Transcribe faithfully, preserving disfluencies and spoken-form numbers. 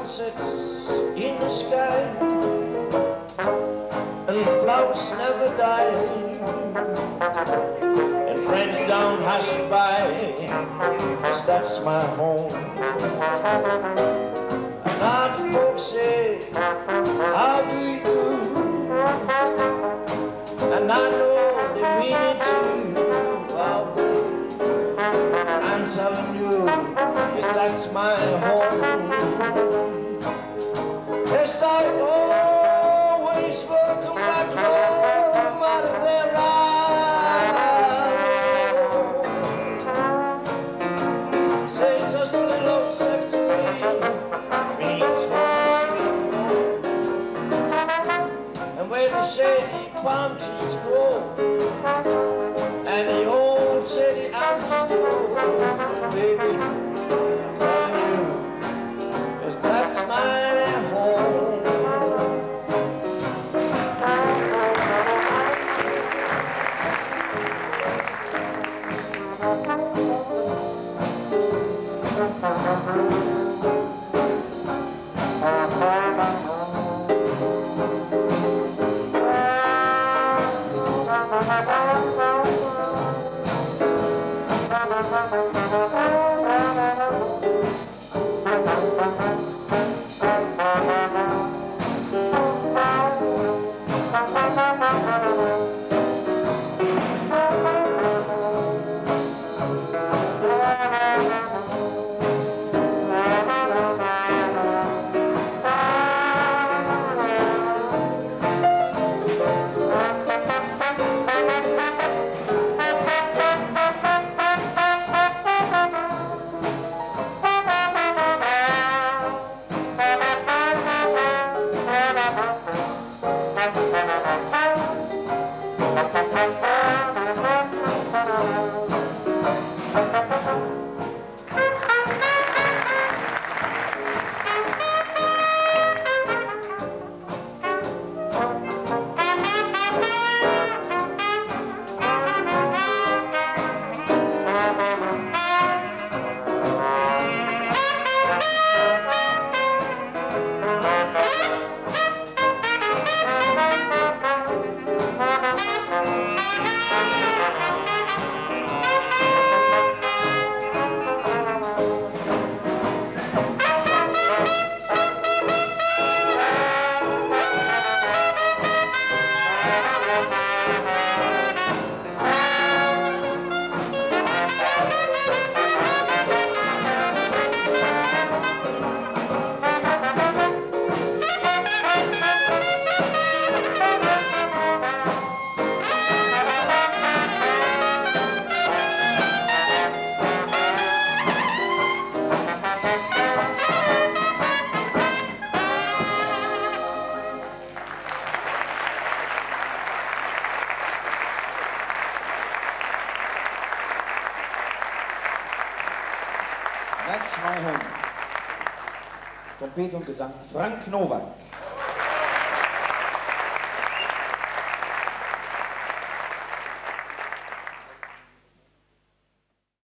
sunsets in the sky, and flowers never die, and friends don't hush by, 'cause that's my home. And all the folks say, how do you do? And I know they mean it too. Well, I'm telling you, 'cause that's my home. Yes, I always welcome back home out of their eyes. Say just a little step to me, means home. And where the shady palm trees grow, and the old shady elm trees grow, baby, I'm telling you, 'cause that's my home. That's my home. Trompete und Gesang Frank Nowak.